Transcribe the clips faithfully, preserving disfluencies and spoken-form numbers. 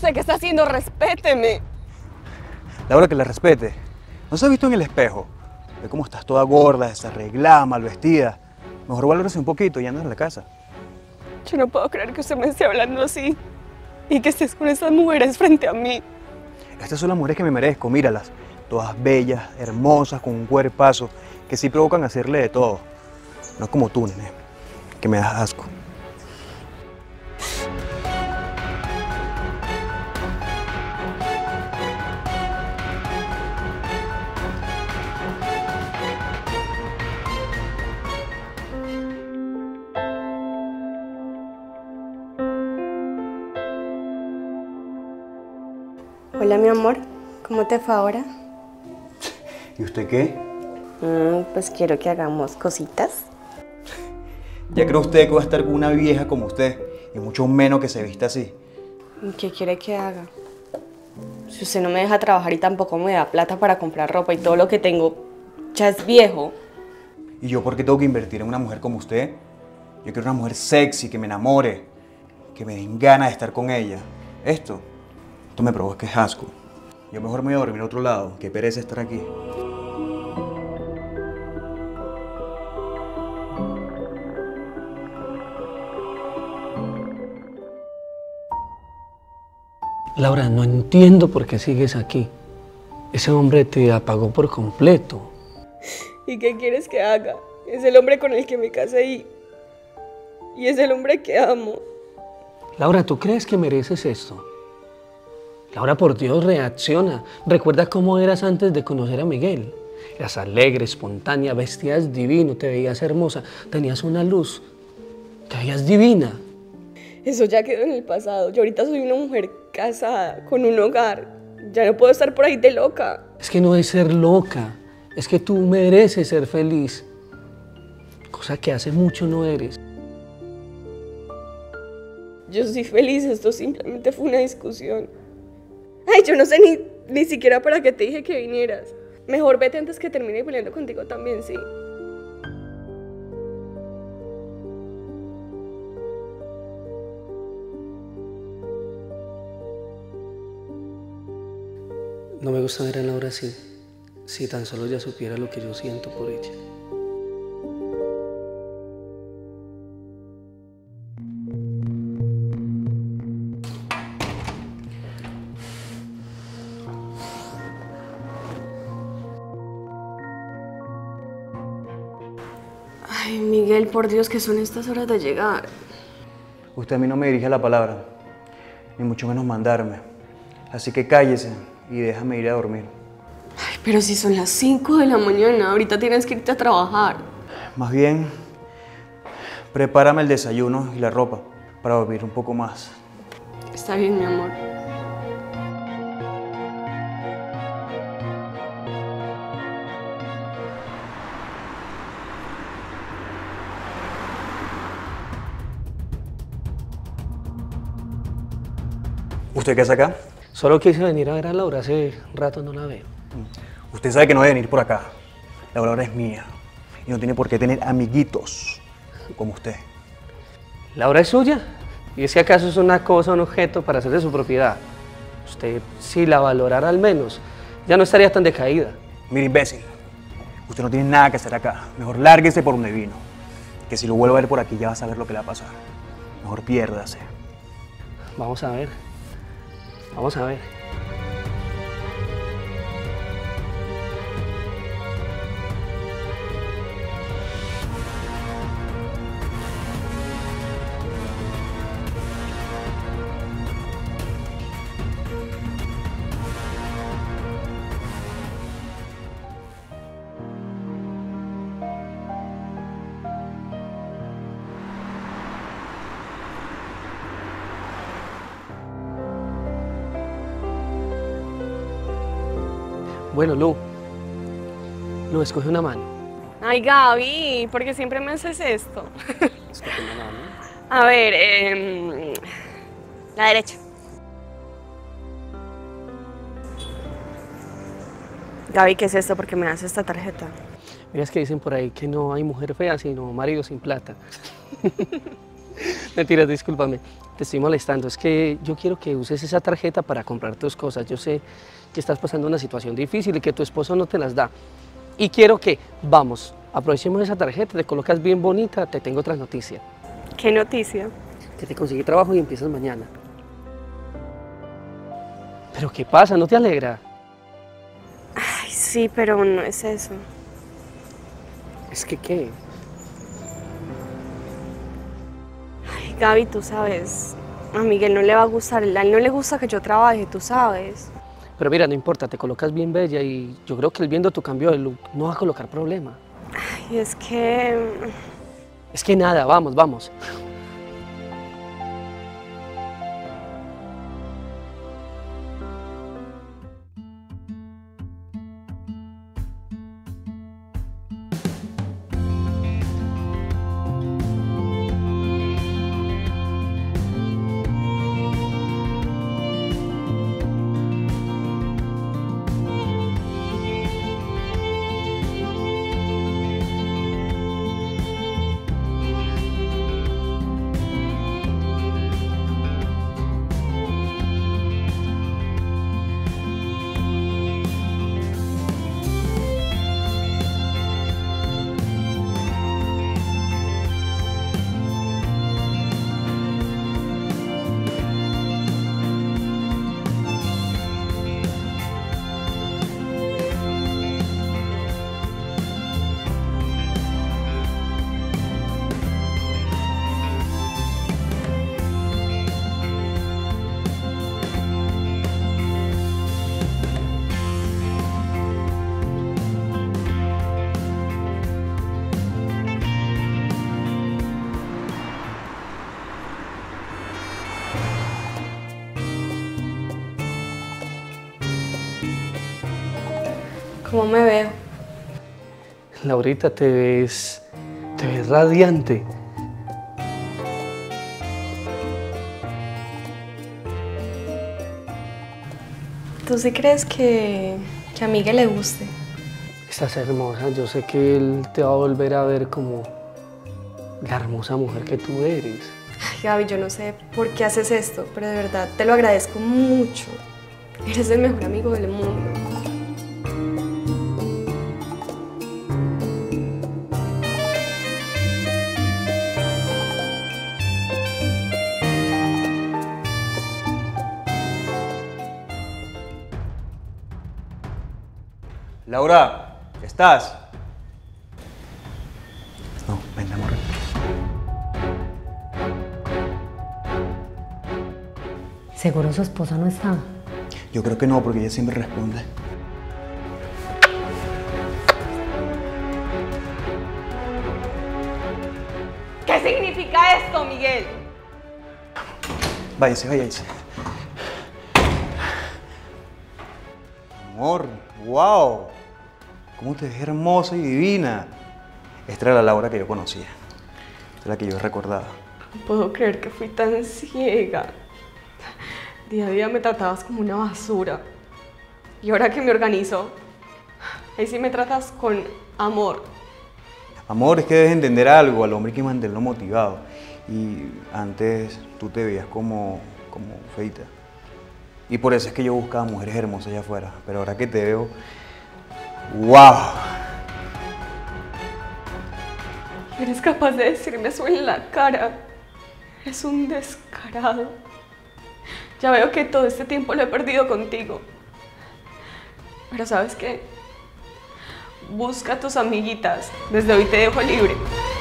usted qué está haciendo? Respéteme. Laura, que la respete. ¿No se ha visto en el espejo? Ve cómo estás toda gorda, desarreglada, mal vestida. Mejor valórese un poquito y anda en la casa. Yo no puedo creer que usted me esté hablando así y que estés con esas mujeres frente a mí. Estas son las mujeres que me merezco, míralas. Todas bellas, hermosas, con un cuerpazo, que sí provocan hacerle de todo. No es como tú, nene, que me das asco. Hola, mi amor. ¿Cómo te fue ahora? ¿Y usted qué? Mm, pues quiero que hagamos cositas. ¿Ya cree usted que va a estar con una vieja como usted? Y mucho menos que se vista así. ¿Qué quiere que haga? Si usted no me deja trabajar y tampoco me da plata para comprar ropa y todo lo que tengo ya es viejo. ¿Y yo por qué tengo que invertir en una mujer como usted? Yo quiero una mujer sexy, que me enamore, que me den ganas de estar con ella. Esto, esto me provoca asco. Yo mejor me voy a dormir a otro lado, que pereza estar aquí. Laura, no entiendo por qué sigues aquí. Ese hombre te apagó por completo. ¿Y qué quieres que haga? Es el hombre con el que me casé y... y es el hombre que amo. Laura, ¿tú crees que mereces esto? Laura, por Dios, reacciona. Recuerda cómo eras antes de conocer a Miguel. Eras alegre, espontánea, vestías divino, te veías hermosa, tenías una luz, te veías divina. Eso ya quedó en el pasado. Yo ahorita soy una mujer casada, con un hogar. Ya no puedo estar por ahí de loca. Es que no es ser loca, es que tú mereces ser feliz. Cosa que hace mucho no eres. Yo soy feliz, esto simplemente fue una discusión. Ay, yo no sé ni, ni siquiera para qué te dije que vinieras. Mejor vete antes que termine peleando contigo también, sí. No me gusta ver a Laura así. Si tan solo ya supiera lo que yo siento por ella. Ay, Miguel, por Dios, ¿qué son estas horas de llegar? Usted a mí no me dirige la palabra, ni mucho menos mandarme. Así que cállese y déjame ir a dormir. Ay, pero si son las cinco de la mañana, ahorita tienes que irte a trabajar. Más bien, prepárame el desayuno y la ropa para dormir un poco más. Está bien, mi amor. ¿Usted qué hace acá? Solo quise venir a ver a Laura, hace rato no la veo. Usted sabe que no debe venir por acá. La Laura es mía y no tiene por qué tener amiguitos como usted. ¿Laura es suya? ¿Y es que acaso es una cosa, un objeto para hacer de su propiedad? Usted, si la valorara al menos, ya no estaría tan decaída. Mire, imbécil, usted no tiene nada que hacer acá. Mejor lárguese por donde vino. Que si lo vuelvo a ver por aquí ya va a saber lo que le va a pasar. Mejor piérdase. Vamos a ver. Vamos a ver. Bueno, Lu. Lu, escoge una mano. Ay, Gaby, ¿por qué siempre me haces esto? Escoge una mano. A ver, eh, la derecha. Gaby, ¿qué es esto? ¿Por qué me das esta tarjeta? Mira, es que dicen por ahí que no hay mujer fea, sino marido sin plata. Mentiras, discúlpame. te estoy molestando, es que yo quiero que uses esa tarjeta para comprar tus cosas. Yo sé que estás pasando una situación difícil y que tu esposo no te las da. Y quiero que, vamos, aprovechemos esa tarjeta, te colocas bien bonita, te tengo otra noticia. ¿Qué noticia? Que te conseguí trabajo y empiezas mañana. ¿Pero qué pasa? ¿No te alegra? Ay, sí, pero no es eso. ¿Es que qué? Ay, Gaby, tú sabes, a Miguel no le va a gustar, a él no le gusta que yo trabaje, tú sabes. Pero mira, no importa, te colocas bien bella y yo creo que él viendo tu cambio de look no va a colocar problema. Ay, es que... Es que nada, vamos, vamos. ¿Cómo me veo? Laurita, te ves, te ves radiante. ¿Tú sí crees que, que a Miguel le guste? Estás hermosa, yo sé que él te va a volver a ver como la hermosa mujer que tú eres. Ay, Gaby, yo no sé por qué haces esto, pero de verdad te lo agradezco mucho. Eres el mejor amigo del mundo. Laura, ¿estás? No, ven, amor. ¿Seguro su esposa no está? Yo creo que no, porque ella siempre responde. ¿Qué significa esto, Miguel? Váyase, váyase. Amor, wow. ¿Cómo te ves hermosa y divina? Esta era la Laura que yo conocía. Esta es la que yo recordaba. No puedo creer que fui tan ciega. Día a día me tratabas como una basura. Y ahora que me organizo, ahí sí me tratas con amor. Amor, es que debes entender algo. Al hombre hay que mantenerlo motivado. Y antes tú te veías como, como feita. Y por eso es que yo buscaba mujeres hermosas allá afuera. Pero ahora que te veo, ¡wow! Eres capaz de decirme eso en la cara. Eres un descarado. Ya veo que todo este tiempo lo he perdido contigo. Pero ¿sabes qué? Busca a tus amiguitas. Desde hoy te dejo libre.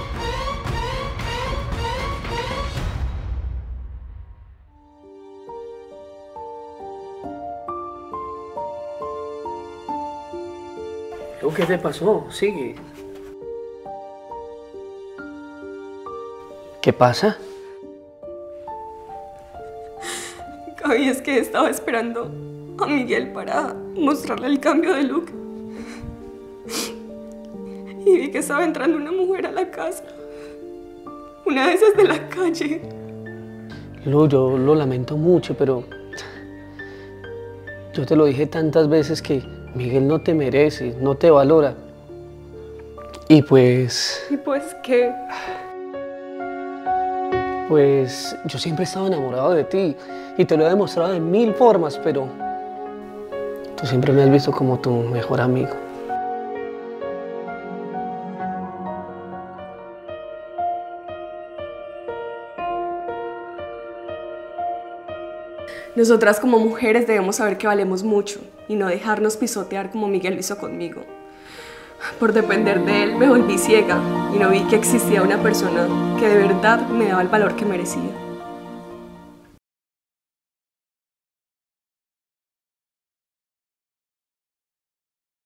¿Qué te pasó? Sigue. ¿Qué pasa? Gaby, es que estaba esperando a Miguel para mostrarle el cambio de look. Y vi que estaba entrando una mujer a la casa. Una de esas de la calle. Lu, yo lo lamento mucho, pero yo te lo dije tantas veces que Miguel no te merece, no te valora. Y pues... ¿Y pues qué? Pues yo siempre he estado enamorado de ti y te lo he demostrado de mil formas, pero tú siempre me has visto como tu mejor amigo. Nosotras como mujeres debemos saber que valemos mucho y no dejarnos pisotear como Miguel lo hizo conmigo. Por depender de él me volví ciega y no vi que existía una persona que de verdad me daba el valor que merecía.